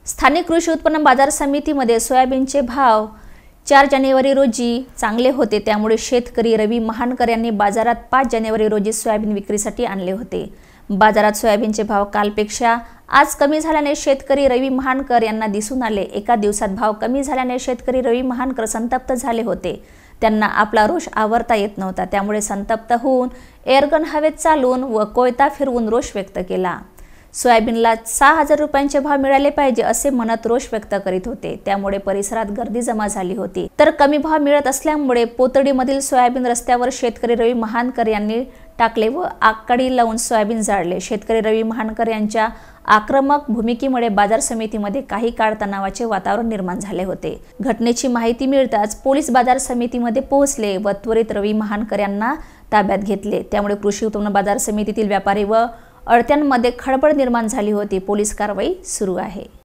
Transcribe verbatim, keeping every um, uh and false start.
स्थानिक कृषी उत्पन्न बाजार समितीमध्ये सोयाबीनचे भाव चार जानेवारी रोजी चांगले होते, त्यामुळे शेतकरी रवी महानकर यांनी बाजारात पाच जानेवारी रोजी सोयाबीन विक्रीसाठी आणले होते। बाजारात सोयाबीनचे भाव कालपेक्षा आज कमी झाल्याने शेतकरी रवी महानकर यांना दिसून आले। एका दिवसात भाव कमी झाल्याने शेतकरी रवी महानकर संतप्त झाले होते। त्यांना आपला रोष आवरता येत नव्हता, त्यामुळे संतप्त होऊन एअरगन हवेत चालवून व कोयता फिरवून रोष व्यक्त केला। सोयाबीनला सहा हजार रुपयांचे भाव मिळाले पाहिजे असे म्हणत रोष व्यक्त करीत होते, त्यामुळे परिसरात गर्दी जमा झाली होती। तर कमी भाव मिळत असल्यामुळे पोतडीमधील सोयाबीन रस्त्यावर शेतकरी रवी महानकर यांनी टाकले व आगकाडी लावून सोयाबीन जाळले। शेतकरी रवी महानकर यांच्या आक्रमक भूमिकेमुळे बाजार समितीमध्ये काही काळ तणावाचे वातावरण निर्माण झाले होते। घटनेची माहिती मिळताच पोलीस बाजार समितीमध्ये पोहोचले व त्वरित रवी महानकर यांना ताब्यात घेतले। त्यामुळे कृषी उत्पन्न बाजार समितीतील व्यापारी व अडत्यांमध्ये खळबळ निर्माण झाली होती। पोलीस कारवाई सुरू आहे।